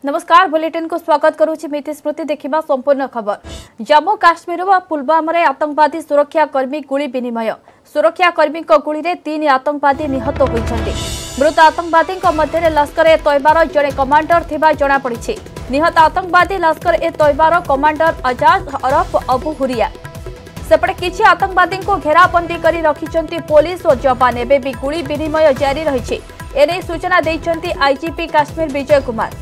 नमस्कार बुलेटिन को स्वागत करुछि मिति स्मृति देखिबा संपूर्ण खबर। जम्मू काश्मीर व पुलवामा रे आतंकवादी सुरक्षा कर्मी गुली विनिमय। सुरक्षा कर्मी को गुली रे 3 आतंकवादी निहत होइछन्ति। मृत आतंकवादी मध्य लश्कर ए तैयबार जड़े कमांडर थिबा जणा पड़िछि। निहत आतंकवादी लश्कर ए तैयबार कमांडर अजाज अरफ अबू हुरिया। सेपटे किछि आतंकवादी को घेराबंदी करी रखिछन्ति पुलिस और जवान। एबे भी गुली विनिमय जारी रहिछि। एने सूचना दैछन्ति आईजीपी काश्मीर विजय कुमार।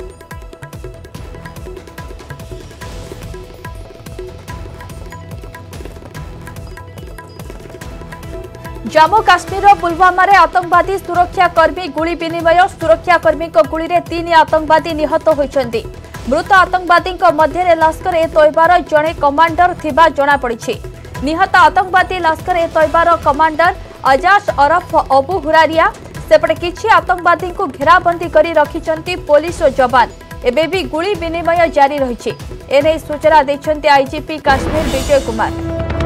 जम्मू काश्मीर पुलवामा रे आतंकवादी सुरक्षा कर्मी गुली विनिमय। सुरक्षा कर्मी को गुली रे 3 आतंकवादी निहत होइछन्ति। मृत आतंकवादी मध्य लश्कर ए तैयबार जड़े कमांडर थिबा जणा पड़िछि। निहत आतंकवादी लश्कर ए तैयबार कमांडर अजाज अरफ अबू हुरारिया। सेपटे किछि आतंकवादी को घेराबंदी करी रखिछन्ति पुलिस और जवान। एबे भी गुली विनिमय जारी रहिछि। एने सूचना दैछन्ति आईजीपी काश्मीर विजय कुमार।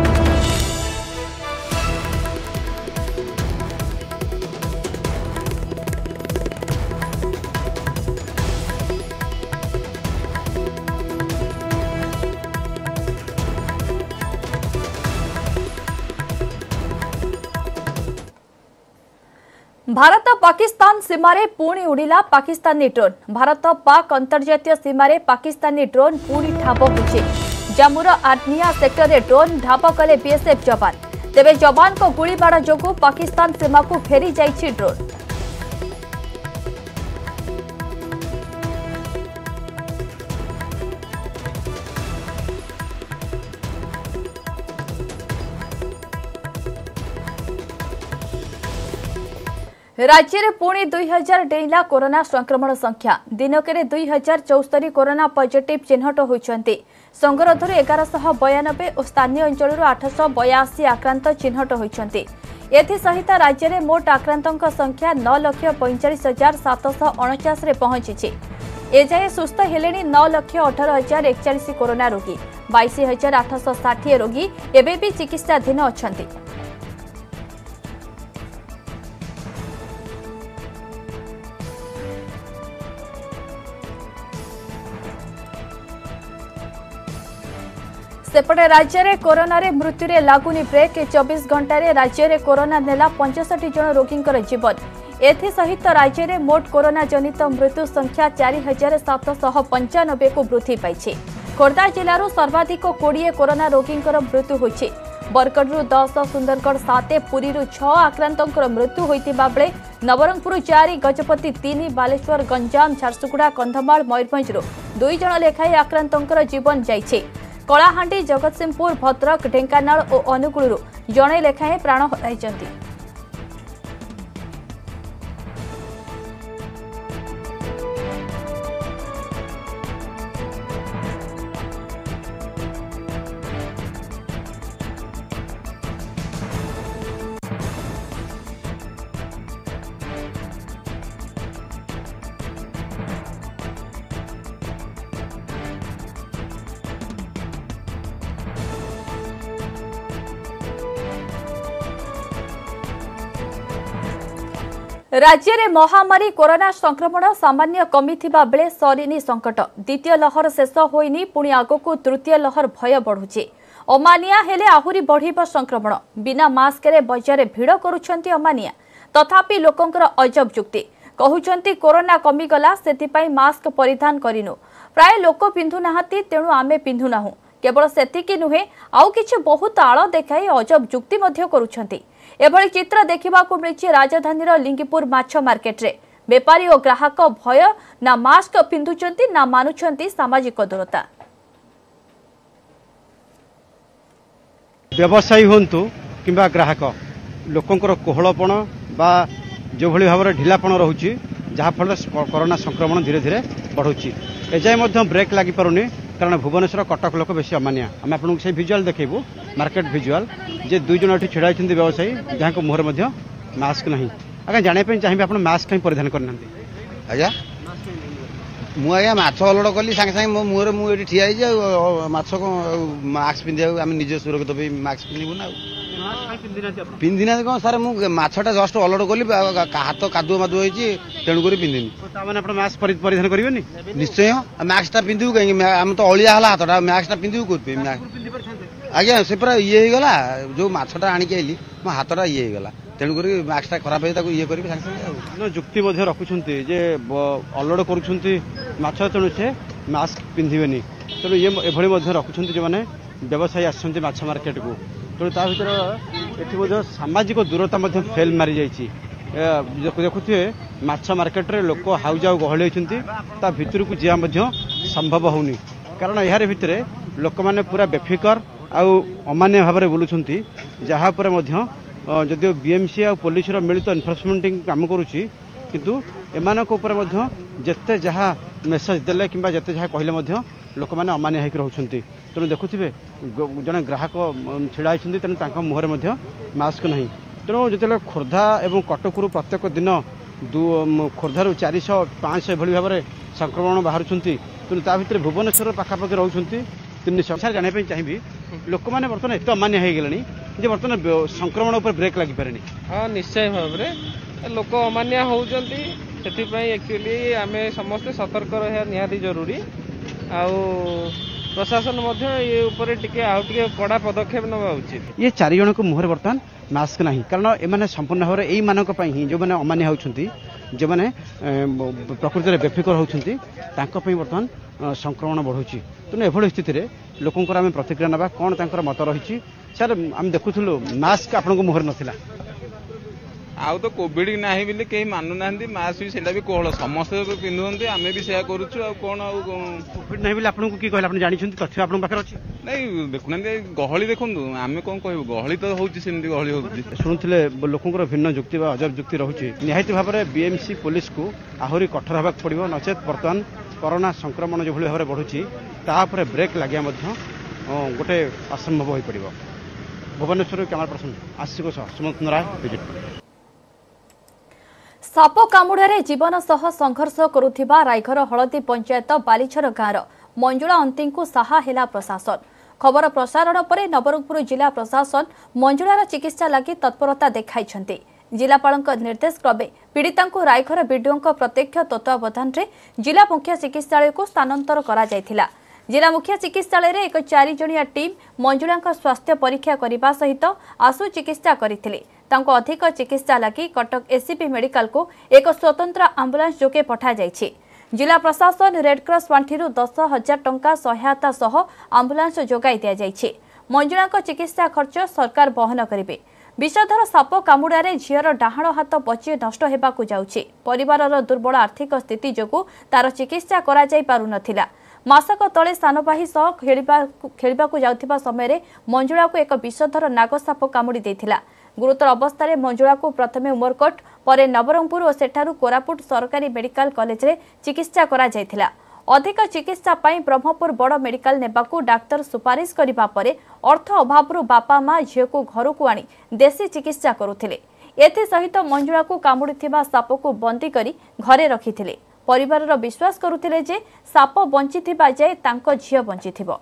भारत पाकिस्तान सीमारे पुणी उड़िला पाकिस्तानी ड्रोन। भारत पाक अंतर्जातीय सीमारे पाकिस्तानी ड्रोन पुणी ठाब होइछे। जम्मूर आर्निया सेक्टर रे ड्रोन ढाप कले बीएसएफ जवान। तेबे जवान को गुलीबाड़ जोगु पाकिस्तान सीमा को फेरी जाइछि ड्रोन। राज्य में पुणी 2000 डेला कोरोना संक्रमण संख्या। दिनक 2074 कोरोना पॉजिटिव चिन्हट होइछन्ति। संगरोधर 1192 और स्थानीय अंचल 882 आक्रांत चिन्हट होइछन्ति। एसहित राज्य में मोट आक्रांतों संख्या 9,45,749 रे पहुंची। एजाए सुस्थ हेले 9,18,041 कोरोना रोगी। 22,860 रोगी एबे भी चिकित्साधीन अछन्ति। सेपटे राज्य में कोरोना रे मृत्यु रे लागुनी ब्रेक। 24 घंटा रे राज्य में कोरोना नेला 65 जन रोगी जीवन। एसहित राज्य में मोट कोरोना जनित मृत्यु संख्या 4,795 को वृद्धि पाई। खोर्धा जिलूर सर्वाधिक 20 कोरोना रोगी मृत्यु होइछि। बरगढ़ 10, सुंदरगढ़ 7, पुरी 6 आक्रांतों मृत्यु होइतिबा बेले नवरंगपुर 4, गजपति 3, बालेश्वर, गंजाम, झारसुगुड़ा, कंधमाल, मयूरभंज 2 जन लेखाएं आक्रांतों जीवन जाइछे। कलाहांडी, जगतसिंहपुर, भद्रक, ढेंकानाल और अनुगुल जड़े लेखाएं प्राण हराइछन्ति। राज्य में महामारी कोरोना संक्रमण सामान्य कमी थिबा बेले सरीनी संकट। द्वितीय लहर शेष होइनी, पुणी आगको तृतीय लहर भय बढ़ुचे। अमानिया हेले आहुरी बढ़िबा संक्रमण। बिना मास्क रे बजार भिड़ करुछन्ति अमानिया। तथापि लोकंकर अजब जुक्ति कहउछन्ति कोरोना कमी गला सेतिपाई मास्क परिधान करिनु। प्राय लोक पिंधु नाहति, तेणु आमे पिंधु नाहु। केवल सेतिकी नुहे, आउ किछि बहुत आळ देखाई अजब जुक्ति मध्य करुछन्ति। एभली चित्र देखा मिली राजधानी लिंगीपुर माछ मार्केट रे। बेपारी और ग्राहक भय ना मास्क पिंधुचंती ना मानुचंती सामाजिक दूरता। व्यवसायी हंतु किंबा ग्राहक लोकंकर कोहलपण बा जो भली भाव ढिलापण रहुची, जहाँ फल कोरोना संक्रमण धीरे धीरे बढ़ुची। एजाए ब्रेक लगी पारुनी, कारण भुवनेश्वर कटक लोक बेसी अमानिया। आम आपको से भिजुआल देखू, मार्केट भिजुआल जे 2 जन ये छिड़ा होती व्यवसायी, जहाँ मुहर मास्क नहीं। आगे जानापी चाहिए आप मास्क कहीं परिधान करना। आज्ञा मुझे माछ अलड कली सागे सागे मो मुहर मुझे ठिया माछ को मास्क पिंधा आम निज सुरक्षित मास्क पिंधु ना। ପିନ୍ଧି ନାହାନ୍ତି କଣ ସାର୍ ମୁଁ ମାଛଟା ଜଷ୍ଟ ଅଲଡ କଲି ହାତ କାଦୁଅ ମାଦୁଅ ହେଇଛି ତେଣୁକରି ପିନ୍ଧିନି। ତାମାନେ ଆପଣ ମାସ୍କ ପରିଧାନ କରିବେନି? ନିଶ୍ଚୟ ମାସ୍କଟା ପିନ୍ଧିବୁ କାହିଁକି ଆମେ ତ ଅଳିଆ ହେଲା ହାତଟା ମାସ୍କଟା ପିନ୍ଧିବୁ କୋଉଥିପାଇଁ? ଆଜ୍ଞା ସେ ପୁରା ଇଏ ହେଇଗଲା ଯୋଉ ମାଛଟା ଆଣିକି ଆଇଲି ମୋ ହାତଟା ଇଏ ହେଇଗଲା ତେଣୁକରି ମାସ୍କଟା ଖରାପ ହେଇ ତାକୁ ଇଏ କରିବି ସାଙ୍ଗେ ସାଙ୍ଗେ ଆଉ। ଯୁକ୍ତି ମଧ୍ୟ ରଖୁଛନ୍ତି ଯେ ଅଲଡ କରୁଛନ୍ତି ମାଛ ତେଣୁ ସେ ମାସ୍କ ପିନ୍ଧିବେନି ତେଣୁ ଇଏ ଏଭଳି ମଧ୍ୟ ରଖୁଛନ୍ତି ଯେଉଁମାନେ ବ୍ୟବସାୟୀ ଆସିଛନ୍ତି ମାଛ ମାର୍କେଟକୁ ତେଣୁ ତା ଭିତରେ ଏଠି ମଧ୍ୟ ସାମାଜିକ ଦୂରତା ମଧ୍ୟ ଫେଲ୍ ମାରିଯାଇଛି। ଦେଖୁଥିବେ ମାଛ ମାର୍କେଟରେ ଲୋକ ହାଉଯାଉ ଗହଳି ହୋଇଛନ୍ତି ତା ଭିତରକୁ ଯିବା ମଧ୍ୟ ସମ୍ଭବ ହେଉନି କାରଣ ଏହାର ଭିତରେ ଲୋକମାନେ ପୁରା ବେଫିକର ଆଉ ଅମାନ୍ୟ ଭାବରେ ବୁଲୁଛନ୍ତି ଯାହା ଉପରେ ମଧ୍ୟ ଯଦିଓ ବିଏମ୍ସି ଆଉ ପୋଲିସର ମିଳିତ ଏନଫୋର୍ସମେଣ୍ଟ କାମ କରୁଛି କିନ୍ତୁ ଏମାନଙ୍କ ଉପରେ ମଧ୍ୟ ଯେତେ ଯାହା ମେସେଜ ଦେଲେ କିମ୍ବା ଯେତେ ଯାହା କହିଲେ ମଧ୍ୟ ଲୋକମାନେ ଅମାନ୍ୟ ହେଇକି ରହୁଛନ୍ତି ତେଣୁ ଦେଖୁଥିବେ ଜଣେ ଗ୍ରାହକ ଛିଡ଼ା ହେଇଛନ୍ତି ତେଣୁ ତାଙ୍କ ମୁହଁରେ ମଧ୍ୟ ମାସ୍କ ନାହିଁ ତେଣୁ ଯେତେବେଳେ ଖୋର୍ଦ୍ଧା ଏବଂ କଟକରୁ ପ୍ରତ୍ୟେକ ଦିନ ଖୋର୍ଦ୍ଧାରୁ 400-500 ଏଭଳି ଭାବରେ ସଂକ୍ରମଣ ବାହାରୁଛନ୍ତି ତେଣୁ ତା ଭିତରେ ଭୁବନେଶ୍ୱର ପାଖାପାଖି ରହୁଛନ୍ତି 300। ଜାଣିବା ପାଇଁ ଚାହିଁବି ଲୋକମାନେ ବର୍ତ୍ତମାନ ଏତେ ଅମାନ୍ୟ ହେଇଗଲେଣି ଯେ ବର୍ତ୍ତମାନ ସଂକ୍ରମଣ ଉପରେ ବ୍ରେକ୍ ଲାଗିପାରେନି। ହଁ ନିଶ୍ଚୟ ଭାବରେ ଲୋକ ଅମାନ୍ୟ ହେଉଛନ୍ତି ସେଥିପାଇଁ ଆକ୍ଚୁଆଲି ଆମେ ସମସ୍ତେ ସତର୍କ ରହିବା ନିହାତି ଜରୁରୀ ଆଉ ପ୍ରଶାସନ ମଧ୍ୟ ଏ ଉପରେ ଟିକେ କଡ଼ା ପଦକ୍ଷେପ ନେବା ଉଚିତ। ये 4 ଜଣଙ୍କ ମୁହଁରେ ବର୍ତ୍ତମାନ ମାସ୍କ ନାହିଁ କାରଣ ଏମାନେ ସମ୍ପୂର୍ଣ୍ଣ ଭାବରେ ଏଇମାନଙ୍କ ପାଇଁ ହିଁ ଯେଉଁମାନେ ଅମାନ୍ୟ ହେଉଛନ୍ତି ଯେଉଁମାନେ ପ୍ରକୃତରେ ବେଫିକର ହେଉଛନ୍ତି ତାଙ୍କ ପାଇଁ ବର୍ତ୍ତମାନ ସଂକ୍ରମଣ ବଢ଼ୁଛି ତେଣୁ ଏଭଳି ସ୍ଥିତିରେ ଲୋକଙ୍କର ଆମେ ପ୍ରତିକ୍ରିୟା ନେବା କ'ଣ ତାଙ୍କର ମତ ରହିଛି। ସାର୍ ଆମେ ଦେଖୁଥିଲୁ ମାସ୍କ ଆପଣଙ୍କ ମୁହଁରେ ନଥିଲା ଆଉ ତ କୋଭିଡ ନାହିଁ ବୋଲି କେହି ମାନୁନାହାନ୍ତି ମାସ୍କ ବି ସେଇଟା ବି କୋହଳ ସମସ୍ତେ ପିନ୍ଧୁଛନ୍ତି ଆମେ ବି ସେୟା କରୁଛୁ ଆଉ କ'ଣ ଆଉ କୋଭିଡ ନାହିଁ ବୋଲି ଆପଣଙ୍କୁ କି କହିଲେ ଆପଣ ଜାଣିଛନ୍ତି ତଥ୍ୟ ଆପଣଙ୍କ ପାଖରେ ଅଛି? ନାଇଁ ଦେଖୁନାହାନ୍ତି ଗହଳି ଦେଖନ୍ତୁ ଆମେ କ'ଣ କହିବୁ ଗହଳି ତ ହଉଛି ସେମିତି ଗହଳି ହଉଛି। ଶୁଣୁଥିଲେ ଲୋକଙ୍କର ଭିନ୍ନ ଯୁକ୍ତି ବା ଅଜବ ଯୁକ୍ତି ରହୁଛି ନିହାତି ଭାବରେ ବିଏମ୍ସି ପୋଲିସକୁ ଆହୁରି କଠୋର ହେବାକୁ ପଡ଼ିବ ନଚେତ୍ ବର୍ତ୍ତମାନ କରୋନା ସଂକ୍ରମଣ ଯେଭଳି ଭାବରେ ବଢ଼ୁଛି ତା ଉପରେ ବ୍ରେକ୍ ଲାଗିବା ମଧ୍ୟ ଗୋଟେ ଅସମ୍ଭବ ହୋଇପଡ଼ିବ। ଭୁବନେଶ୍ୱର କ୍ୟାମେରା ପର୍ସନ ଆଶିଷ ସହ ସୁମନ୍ତ ରାୟ ବିଜେପି। ସାପ କାମୁଡ଼ାରେ ଜୀବନ ସହ ସଂଘର୍ଷ କରୁଥିବା ରାଇଘର ହଳଦୀ ପଞ୍ଚାୟତ ବାଲିଛର ଗାଁର ମଞ୍ଜୁଳା ଅନ୍ତିଙ୍କୁ ସାହା ହେଲା ପ୍ରଶାସନ। ଖବର ପ୍ରସାରଣ ପରେ ନବରଙ୍ଗପୁର ଜିଲ୍ଲା ପ୍ରଶାସନ ମଞ୍ଜୁଳାର ଚିକିତ୍ସା ଲାଗି ତତ୍ପରତା ଦେଖାଇଛନ୍ତି। ଜିଲ୍ଲାପାଳଙ୍କ ନିର୍ଦ୍ଦେଶ କ୍ରମେ ପୀଡ଼ିତାଙ୍କୁ ରାଇଘର ବିଡିଓଙ୍କ ପ୍ରତ୍ୟକ୍ଷ ତତ୍ତ୍ୱାବଧାନରେ ଜିଲ୍ଲା ମୁଖ୍ୟ ଚିକିତ୍ସାଳୟକୁ ସ୍ଥାନାନ୍ତର କରାଯାଇଥିଲା। जिला मुख्य चिकित्सालय एक 4 जणिया टीम मंजुळाଙ୍କ स्वास्थ्य परीक्षा करने सहित आशु चिकित्सा करथिले। तांको अधिक चिकित्सा लगी कटक एसीपी मेडिकल को एक स्वतंत्र आंबुलांस जोगे पठा जायछि। जिला प्रशासन रेडक्रॉस पांठिरु 10,000 टंका सहायता सह आंबुलांस जोगाई दिया जायछि। मंजुळाଙ୍କ चिकित्सा खर्च सरकार वहन करिवे। विषधर साप कामुड़ारे झीर डाहाण हाथ बची नष्ट हेबाकु जाउछि। परिवारर दुर्बल आर्थिक स्थिति जोगु तार चिकित्सा करा जाय पारु नथिला। मासक तले सानपाही सह खेलिबाकु जाउथिबा समय मंजुळा को एक विषधर नागसाप कामुड़ी देथिला। गुरुतर अवस्था रे मंजुळा को प्रथमे उमरकोट परे नवरंगपुर और सेठारु कोरापुट सरकारी मेडिकल कॉलेज रे चिकित्सा करा जायथिला। अधिक चिकित्सा पाई ब्रह्मपुर बड़ मेडिकल नेबाकू डाक्टर सुपारिश करिबा परे अर्थ अभावरु बापा मां झियो को घर को आनी देशी चिकित्सा करुथिले। एथि सहित मंजुळा को कामुड़िथिबा साप को बंदी करी घरे रखिथिले। परिवारर विश्वास करुथिले जे साप बंचिथिबा जाय तांको झियो बंचिथिबो।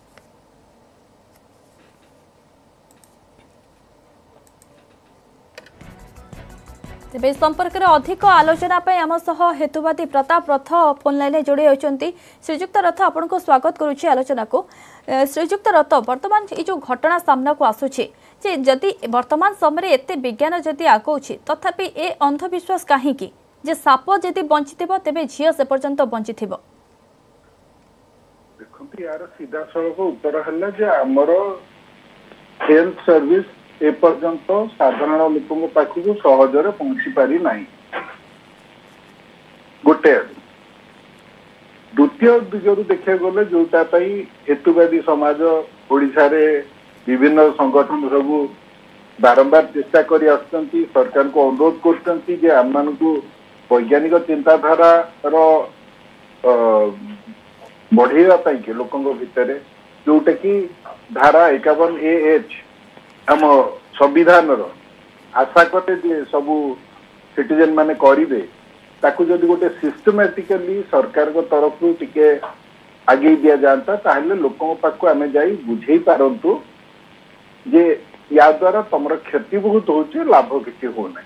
तेज संपर्क में अधिक आलोचना आम सह हेतुवादी प्रताप रथ फोन लाइन जोड़ी होती। श्रीजुक्त रथ आपन को स्वागत करुच्ची आलोचना को। श्रीजुक्त रथ वर्तमान ये जो घटना सामना को आसूची जदि वर्तमान समय एत विज्ञान जदि आगौछि तथापि ए अंधविश्वास कहीं जे साप जदि बंची तेरे झील से पर्यंत बंची देखते यार सीधा सड़क उत्तर है आमर हेल्थ सर्विस एपर्यंत साधारण लोक पाखक सहजरे पहुंची पारि नहीं। गोटे द्वितीय दिगरु देखा गले जोटा हेतुवादी समाज ओडिशा रे विभिन्न संगठन सब बारंबार चेष्टा करी आसुचंती सरकार को अनुरोध करचंती जे आम मानकु वैज्ञानिक चिंताधारा बढ़ेवा के लोकों भितर जोटा कि धारा 51AH आम संविधान आशा करे सबू सिटीजन माने करिवे ताकू जदि गोटे सिस्टमैटिकली सरकार को तरफ टिके आगे दिया जाता ताहले लोकों पाखु आमे जाई बुझेई पारंतु जे या द्वारा तुम क्षति बहुत हो लाभ किसी होना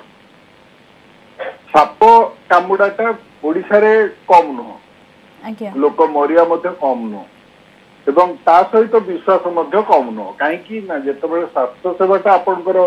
साप कामुड़ाटा ओडिशा रे कम नुह लोक मरिया कम नुह एवं ता सहित विश्वास कम नुह कहीं जिते स्वास्थ्य सेवाटा आपणकर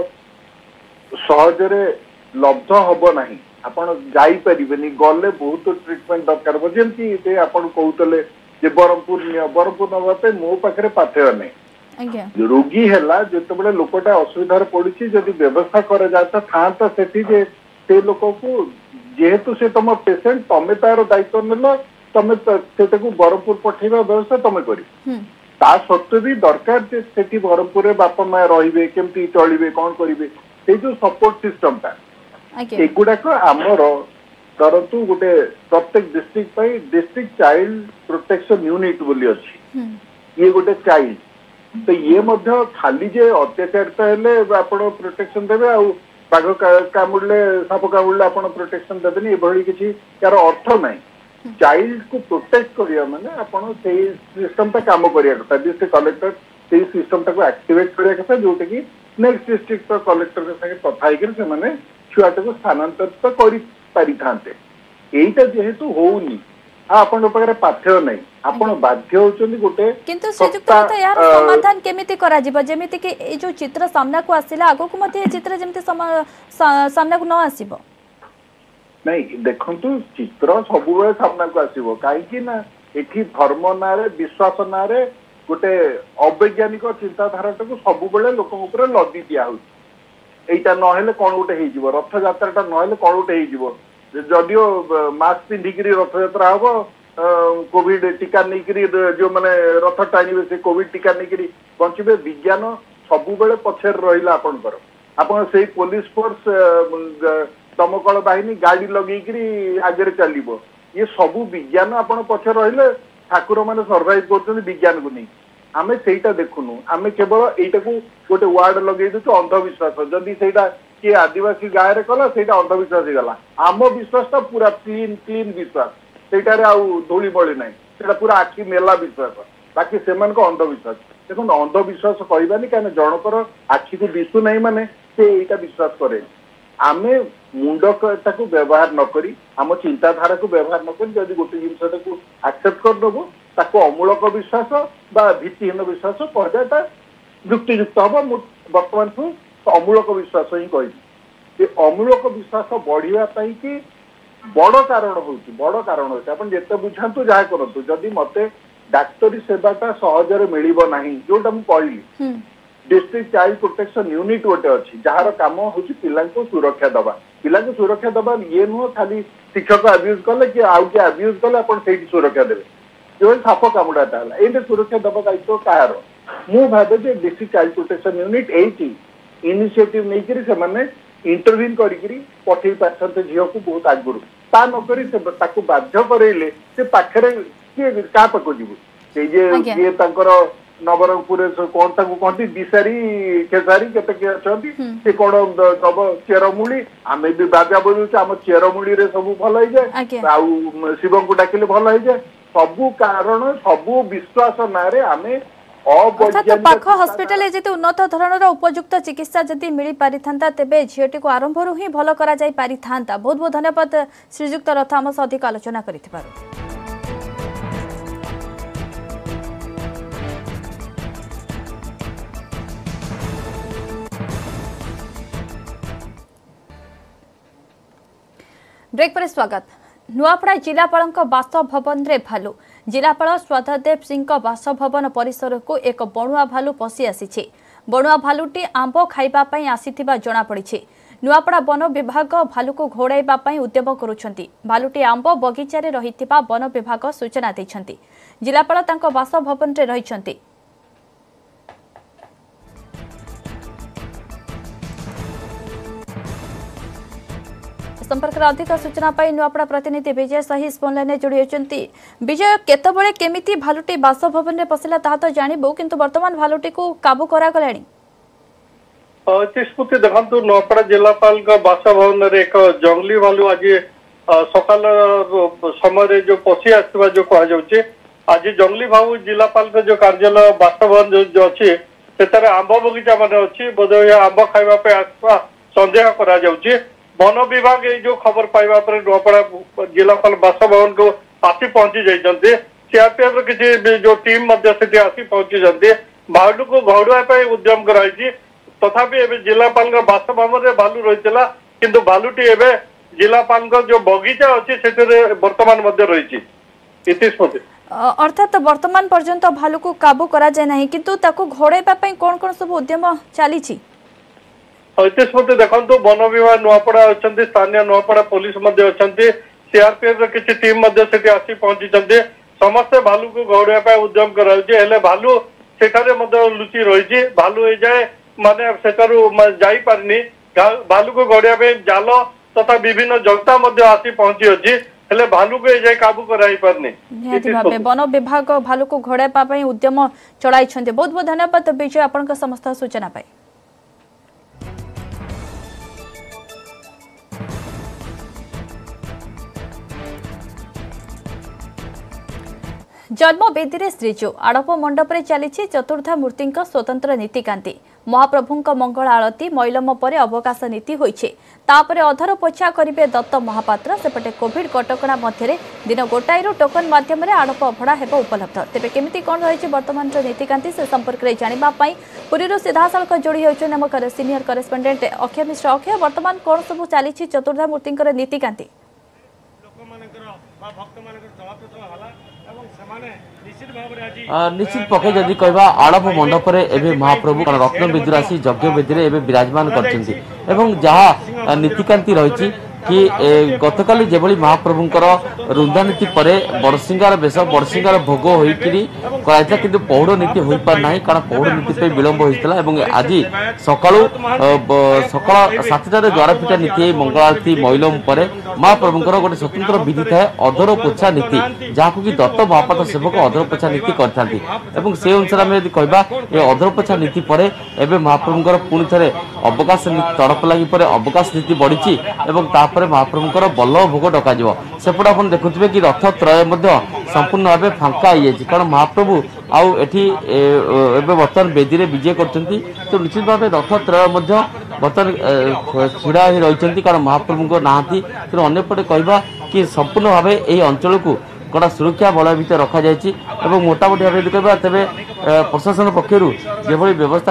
सहजरे लब्ध हम ना आपण जापरेनि गले बहुत ट्रिटमेंट दरकार जमी आपड़ कहते ब्रह्मपुर ब्रह्मपुर नापे मो पाखे पाथेय नहीं रोगी है जो लोकटा असुविधा पड़ी जदि व्यवस्था कर था से लोक को जेहेतु से तुम पेसेंट तमें तार दायित्व नेल तमें ब्रह्मपुर पठेवा व्यवस्था तुम कर सत्वे भी दरकार से ब्रह्मपुर बापा माँ रे केमती चलिए कौन करेंगे से जो सपोर्ट सिस्टम टा एगुड़ाक आमर धरतु गोटे प्रत्येक district district child protection unit बोली अच्छी ये गोटे चाइल्ड तो ये खाली जे अत्याचारित हेले आपण प्रोटेक्शन देवे आ बाघ कामुड़े साप कामुड़े आप प्रोटेक्शन देवेनि ये किसी यार अर्थ ना चाइल्ड को प्रोटेक्ट करिया माने आपण से सिस्टम ता काम करिया कथा डिस्ट्रिक्ट कलेक्टर से सिस्टम ता को एक्टिवेट करिया कथा जोटे कि नेक्स्ट डिस्ट्रिक्ट कलेक्टर के संगे कथा हिकर से माने छुआटा को स्थानांतरित करि पारि थांते एटा जेहेतु होउनी आपण पाखरे पाथ्य नै आपण बाध्य होचंदी गोटे किंतु श्रीजुक्त तो यार समाधान केमिति करा जिवो जेमिति कि ए जो चित्र सामना को आसिला आगो को मध्ये चित्र जेमिति सामना को न आसीबो नहीं देखंतु चित्र सबु बेले सामना को आसीबो काहे कि ना एठी धर्म नारे विश्वास नारे गोटे अवैज्ञानिक चिंताधाराटा को सबु बेले लोक ऊपर लदी दिया हो एटा नहेले कौन गोटे हो रथ यात्रा नहेले कौन गोटे हो जदियो मास्क पिंधिकी रथ यात्रा हम कोविड टीका नहीं जो मैंने रथ टाणवे से कोविड टीका नहीं बचे विज्ञान सबु बेले पछर रहा आपणकर आपण से पुलिस फोर्स दमकल बाहिनी गाड़ी लगे आगे चलो ये सबू विज्ञान आपण पछे रहिले ठाकुर मैंने सर्वाइव कर विज्ञान को नहीं आमे सेटा देखुनु आमे केवल एटा को गोटे वार्ड लगे दे अंधविश्वास जदि सेटा कि आदिवासी गाय रे कला सेटा अंधविश्वास गला आम विश्वास ता पूरा क्लीन क्लीन विश्वास सेटा रे आउ धूली बळी नाही सेटा पूरा आखि मेला विश्वास बाकी सेमान को अंधविश्वास देखो अंधविश्वास कहबानी काने जनकर आखि को दिसु नहीं माने से एटा विश्वास करे आमे मुंडकटा को व्यवहार न करी आम चिंताधारा को व्यवहार न करी जदि गोटे जिनसटा को एक्सेप्ट कर दबो ताको अमूलक विश्वास बा भित्तिहीन विश्वास कहजाटा युक्तियुक्त हम बर्तमान को अमूलक विश्वास ही कही अमूलक विश्वास बढ़िया कि बड़ कारण होती आप जिते बुझातु जहाँ करूँ जदि मत डाक्तरी सेवाटा सहजरे मिल ना जोटा मुझे कहली डिस्ट्रिक्ट चाइल्ड प्रोटेक्शन यूनिट गोटे अच्छी जार कम हूँ पिला सुरक्षा दबा पिला सुरक्षा दबा ये नुह खाली शिक्षक अब्यूज कले कि आउ किए अब्यूज कले आप सुरक्षा देवे जो साप कामुड़ाटा है ये सुरक्षा दबा दायित्व कहार मु भावे जे डिस्ट्रिक्ट चाइल्ड प्रोटेक्शन यूनिट एटी इनिशिएटिव नहीं से इंटरव्यून करी पठे पारते झील को बहुत आगुरी ता नक बाध्य करेले से पाखे किए क्या पाक जीव नवरंगपुर कौन कहती दिशारी खेसारी केते अच्छे कौन दब चेरमूली आम भी बाजा बजाऊ आम चेरमूली सब भल हो जाए शिव को डाकिले भल हो जाए सबू कारण सबू विश्वास ना आम पाख हस्पिटाल जदि उन्नत धरणर उपयुक्त चिकित्सा जदि मिल पारि था तेबे झीटी को आरंभ ही भल करा जाई पारि था। बहुत बहुत धन्यवाद श्रीजुक्त रथ आम सह अधिक आलोचना करिथिबारु। ब्रेक पर स्वागत। नुआपड़ा जिलापाल बासभवन रे भालू जिलापाल स्वाधदेव सिंह बासभवन परिसर को एक बणुआ भालू पशि आसी बणुआ भालूटी आंब खाइबा आसीथिबा जणा पड़िछि। नुआपड़ा वन विभाग भालू को घोड़ाइबा उद्यम करुछंती। भालूटी आंब बगीचारे रहिथिबा वन विभाग सूचना दैछंती। जिलापाल तांको बासभवन रे रहिछंती। संपर्क में अधिक सूचना पाई नुआपड़ा प्रतिनिधि विजय सही फोन लाइन जोड़ी होती। विजय केतबळे केमिति भालुटी बासभवन में पशिला ता तो जानबू किंतु वर्तमान भालुटी को काबू करा गलानी। चिस्पुति देखंतु नुआपड़ा जिलापाल का बासभवन रे एक जंगली भालू आज सकाल समय जो पशि आसवा जो कह जाउचे आज जंगली भालू जिलापाल का जो कार्यालय बासभवन जो अच्छी सेतारे आंब बगीचा मान अच्छी बोधय आंब खाइबा पे आसवा संदेह करा जाउची। वन विभाग ये जो खबर पाइबा पर नुआपड़ा जिलापाल बासभवन को आसी पहुंची जाइछन्ते। सीआरपीएफ किसी जो टीम मध्य से आसी पहुंची जाते भालू को घौड़ाई उद्यम कराई। तथापि एबे जिलापाल बासभवन में भालू रही किंतु भालूटी एबे जिलापाल जो बगीचा अच्छी से वर्तमान मध्य रही। अर्थात वर्तमान पर्यंत भालू को काबू करा जाए नहीं किंतु ताको घोड़ाइबा पई कोन कोन सब उद्यम चली देखो वन विभाग नुआपड़ा अच्छा स्थानीय नुआपड़ा पुलिस अच्छा सीआरपीएफ किसी टीम आसी पहुंची समस्ते भालू को घौड़ाई उद्यम कराऊे भालू सेठारे लुचि रही। भालू ए जाए माने सेठारु जाई पारनी। भालू को घौड़ाई जाल तथा विभिन्न जनता आसी पहुंची अच्छी हेले भालू को जाए काबू कराई पारनी। वन विभाग भालू को घोड़ाइबा पई उद्यम चलाई। बहुत बहुत धन्यवाद विजय आपनका समस्त सूचना पाई। जन्मवेदी रे श्रीजू आड़प मंडप रे चली चतुर्धा मूर्ति स्वतंत्र नीतिकांति। महाप्रभु मंगल आलती मैलम पर अवकाश नीति होइछे। तापरे अधर पोछा करिवे दत्त महापात्र। सेपटे कोविड कटकणा मध्य दिन गोटाई टोकन माध्यम आड़प अभड़ा हेब उपलब्ध। तेबे केमिति कोन रहिछि वर्तमान नीतिकांति से संपर्क रे जानिबा पई पुरीरो सीधासलख जोड़ी होइछन नमकर सीनियर करेस्पोंडेंट अक्षय मिश्र। अक्षय वर्तमान कोन सब चली चतुर्धा मूर्ति नीतिकांति निश्चित पके जदि कहबा आड़प मंडप रे महाप्रभु रत्न विदुरासी यज्ञ वेदी रे विराजमान करछन्ती एवं जहा नीतिकांति रही कि गतकाली जेभली महाप्रभुंकर रुंदानीति पर बड़सिंगार बेश बड़सिंगार भोग होता किंतु पौड़ नीति हो पार ना कारण पौड़ नीति पे विलंब होता है। आज सकाळु सकाळ 7टार द्वारपीठा नीति मंगल आरती मैलम पर महाप्रभुंकर गोटे स्वतंत्र विधि थाए अधर पोछा नीति जहाँ कि दत्त महापात्र सेवक अधर पोछा नीति करथांती एवं से अनुसार आम यदि कहबा ए अधर पोछा नीति पर एबे महाप्रभुंकर पुणी थे अवकाश तड़प लगी पर अवकाश नीति बढ़ी एवं महाप्रभुंकर बल्लभ भोग डक सेपटे आप देखुए कि रथ त्रय संपूर्ण भाव फांका हो कारण महाप्रभु आउ एठी बर्तमान बेदी रे विजय करछन्ती। तो निश्चित भाव रथ त्रय बर्तमान छिड़ा ही रही कारण महाप्रभु नहांती। तेणु अन्यपटे कहबा कि संपूर्ण भाव यही अंचल को कड़ा सुरक्षा बल भितर रखा जायछि एवं मोटामोटी भाव कहबा तेबे प्रशासन पक्षर जो व्यवस्था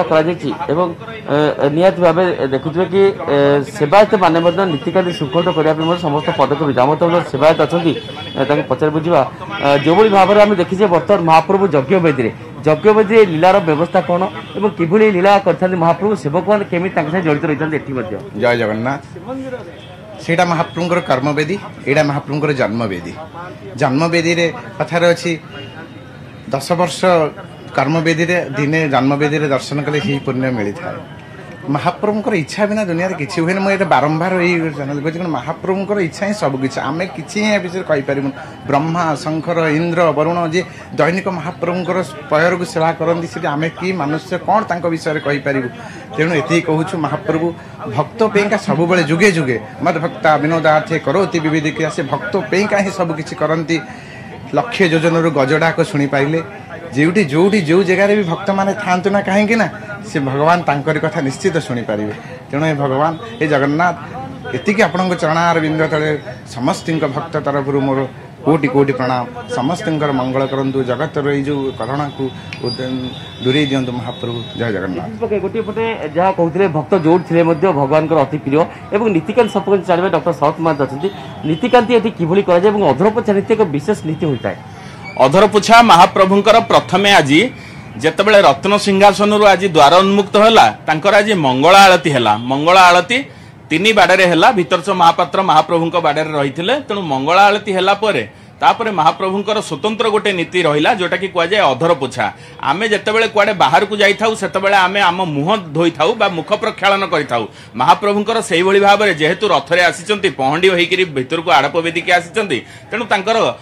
निहाती भाव देखुए कि सेवायत माने नीतिकांति शृंखलित करने समस्त पदक्षेप आम तो सेवायत अच्छा पचार बुझा जो भाव में आम देखीचे बर्तमान महाप्रभु यज्ञ वेदी लीलार व्यवस्था कौन और किभली लीला कर महाप्रभु सेवक मैंने केमी जड़ित रही। जय जगन्नाथ। सेटा महाप्रभुंकर कर्मवेदी एटा महाप्रभुंकर जन्मवेदी रे कथार अच्छी 10 वर्ष कर्मवेदी रे दिने जन्मवेदी रे दर्शन कले ही पुण्य मिलता है। महाप्रभुंकर इच्छा बिना दुनिया रे किछि हुए मुझे बारंबार महाप्रभुंकर इच्छा ही सबकि आम कि विषय कहीपर ब्रह्मा शंकर इंद्र वरुण जी दैनिक महाप्रभुंकर पयर को सेवा करती से आम कि मनुष्य कौन तांको विषय कहीपर। तेणु ये कहूँ महाप्रभु भक्त पेका सब जुगे जुगे मत भक्ता विनोदार्थे करोति विविध क्रिया से भक्त पेका ही सबकि करती। लक्ष्य योजन गजडा को शुणी पाइले जोटी जो जगार भी भक्त मैंने था ना कहीं ना से भगवान तांकर कथा निश्चित शुणी पारे। तेणु ये भगवान ये जगन्नाथ एति आपण चरणार बिंद तले समस्त भक्त तरफ मोर कोटि कोटि प्रणाम। समस्त मंगल करंतु जगत जो करुणा को दूरे दिंतु महाप्रभु। जय जगन्नाथ। गोटे पटे जहाँ कहते भक्त जो थे भगवान अति प्रिय और नीतिकांति संपर्क जानवे डॉक्टर शरत महांत अच्छा नीतिकांति ये किभली कर अधरपोछा नीति एक विशेष नीति होता है। अधरपोछा महाप्रभुंकर प्रथमे आज जेतेबेले रत्न सिंहासन आज द्वार उन्मुक्त होला तांकर आज मंगल आलती हैला। मंगल आलती 3 बाड़े हैला भितरच महापात्र महाप्रभुंक बाड़े रही। तेणु मंगल आलती हैला परे तापरे महाप्रभुंकर स्वतंत्र गोटे नीति रहिला जोटा कि कुआ जाय अधरपोछा। आमे जेतेबेले कुआडे बाहर को जाई थाउ सेतेबेले आमे आम मुह धोई थाउ बा मुख प्रक्षालन करि थाउ। महाप्रभुंकर सेही भली भाबरे जेहेतु रथरे आसीचंती पहंडी होइकरी भितर को आड़प वेदी के आसीचंती तेणु तांकर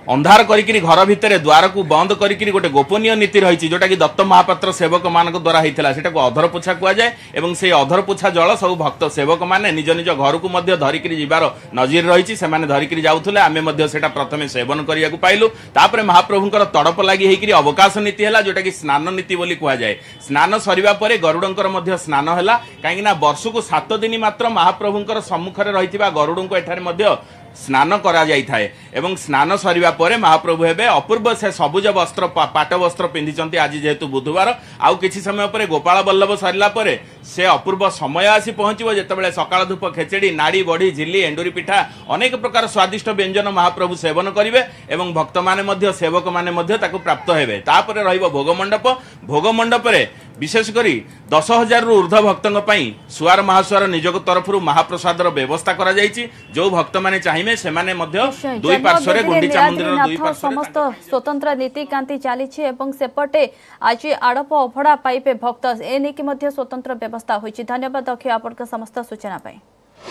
अंधार करिकिरी घर भितर द्वार को बंद करिकिरी गोटे गोपनीय नीति रही जोटा कि दत्त महापात्र सेवक मान द्वारा होता है अधर पोछा कहुए और से अधर पोछा जल सब भक्त सेवक मैंने निज निज घर को धरिक जीवार नजीर रही से धरिक जाऊे आम प्रथम सेवन करने पाइलु तापर महाप्रभुंर तड़प लगी अवकाश नीति है जोटा कि स्नान नीति बोली कहुए स्नान सरिबा परे गरुड़ंकर स्नान है कहीं वर्ष को 7 दिन मात्र महाप्रभुंर सम्मुखें रही गरुड़ को एठारे स्नान करा जाई थाए एवं स्नान सरिबा परे महाप्रभु हेबे अपूर्व से सबुज वस्त्र पाट वस्त्र पिंधिचंती आज जेहेतु बुधवार आउ किछि समय परे गोपाल बल्लभ सरिला परे से अपूर्व समय आसी पहुंचबो जेतेबेले सकाळ धूप खेचेड़ी नाड़ी बड़ी झिल्ली एंडुरी पिठा अनेक प्रकार स्वादिष्ट व्यंजन महाप्रभु सेवन करिवे एवं भक्त माने मध्य सेवक माने मध्य ताकु प्राप्त हेबे तापरे रहिबो भोग मंडप रे विशेषकर 10,000 रु ऊर्ध्व भक्तों सुआर महासुआर निजोग तरफ महाप्रसाद व्यवस्था करा जायछि जो भक्त माने चाहिए से माने मध्य दुई पार्श्व गुंडीचा मंदिर दुई पार्श्व समस्त स्वतंत्र नीतिकांति चली एवं सेपटे आज आड़प अभड़ा पाइबे भक्त एने की मध्य स्वतंत्र व्यवस्था होइछि। धन्यवाद अक्षय आपनका समस्त सूचना पाई।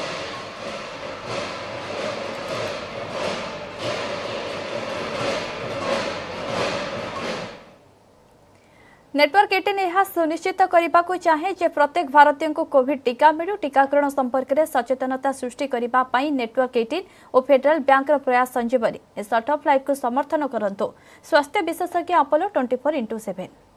नेटवर्क 18 यह सुनिश्चित करने को चाहे जे प्रत्येक भारतीय को कोविड टीका मिलू टीकाकरण संपर्क में सचेतनता सृष्टि करने नेटवर्क 18 और फेडरल बैंक प्रयास संजीवनी शॉर्ट ऑफ लाइफ को समर्थन करंतु। स्वास्थ्य विशेषज्ञ अपोलो 24x7।